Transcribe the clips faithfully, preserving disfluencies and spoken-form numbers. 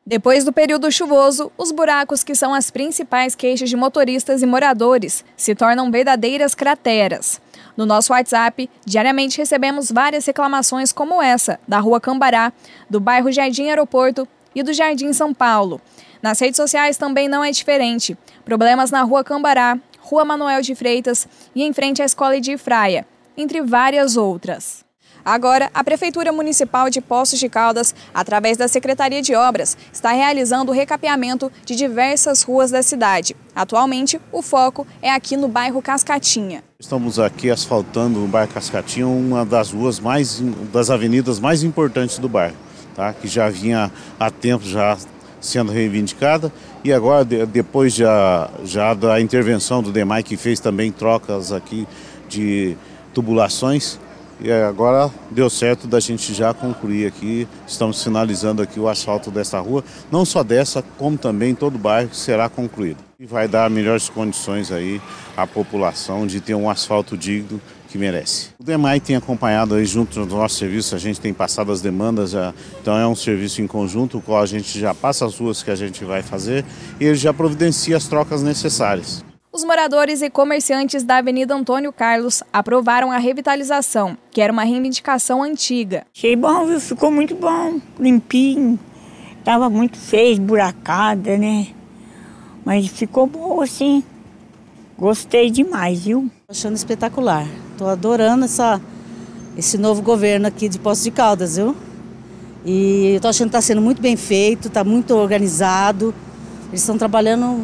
Depois do período chuvoso, os buracos, que são as principais queixas de motoristas e moradores, se tornam verdadeiras crateras. No nosso WhatsApp, diariamente recebemos várias reclamações como essa, da Rua Cambará, do bairro Jardim Aeroporto e do Jardim São Paulo. Nas redes sociais também não é diferente. Problemas na Rua Cambará, Rua Manuel de Freitas e em frente à Escola Edir Fraia, entre várias outras. Agora, a Prefeitura Municipal de Poços de Caldas, através da Secretaria de Obras, está realizando o recapeamento de diversas ruas da cidade. Atualmente, o foco é aqui no bairro Cascatinha. Estamos aqui asfaltando o bairro Cascatinha, uma das ruas mais, das avenidas mais importantes do bairro, tá? Que já vinha há tempo já sendo reivindicada e agora, depois já, já da intervenção do DEMAI, que fez também trocas aqui de tubulações, e agora deu certo da gente já concluir aqui, estamos finalizando aqui o asfalto dessa rua, não só dessa, como também todo o bairro será concluído. E vai dar melhores condições aí à população de ter um asfalto digno que merece. O DEMAI tem acompanhado aí junto do nosso serviço, a gente tem passado as demandas, já, então é um serviço em conjunto, o qual a gente já passa as ruas que a gente vai fazer e ele já providencia as trocas necessárias. Os moradores e comerciantes da Avenida Antônio Carlos aprovaram a revitalização, que era uma reivindicação antiga. Achei bom, viu? Ficou muito bom, limpinho, estava muito feio, esburacada, né? Mas ficou bom assim, gostei demais, viu? Tô achando espetacular, tô adorando essa, esse novo governo aqui de Poços de Caldas, viu? E eu tô achando que tá sendo muito bem feito, tá muito organizado, eles estão trabalhando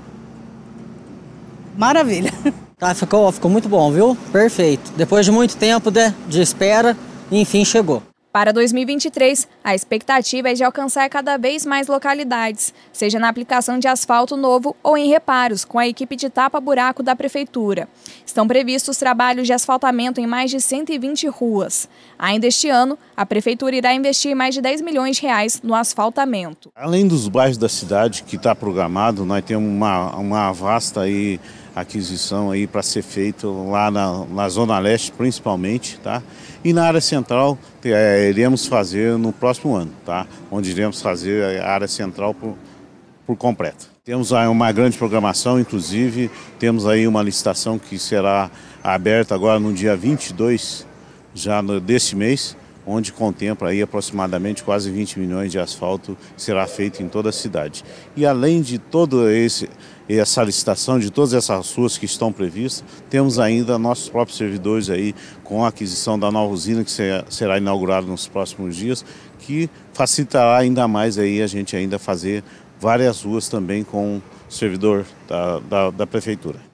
maravilha. Tá, ficou, ficou muito bom, viu? Perfeito. Depois de muito tempo de, de espera, enfim chegou. Para dois mil e vinte e três, a expectativa é de alcançar cada vez mais localidades, seja na aplicação de asfalto novo ou em reparos, com a equipe de tapa-buraco da Prefeitura. Estão previstos trabalhos de asfaltamento em mais de cento e vinte ruas. Ainda este ano, a Prefeitura irá investir mais de dez milhões de reais no asfaltamento. Além dos bairros da cidade que está programado, nós temos uma, uma vasta aí aquisição aí para ser feito lá na, na Zona Leste principalmente, tá? E na área central é, iremos fazer no próximo ano, tá? Onde iremos fazer a área central por, por completo. Temos aí uma grande programação, inclusive temos aí uma licitação que será aberta agora no dia vinte e dois já no, deste mês, onde contempla aí aproximadamente quase vinte milhões de asfalto será feito em toda a cidade. E além de todo esse essa licitação, de todas essas ruas que estão previstas, temos ainda nossos próprios servidores aí com a aquisição da nova usina que será inaugurada nos próximos dias, que facilitará ainda mais aí a gente ainda fazer várias ruas também com o servidor da, da, da Prefeitura.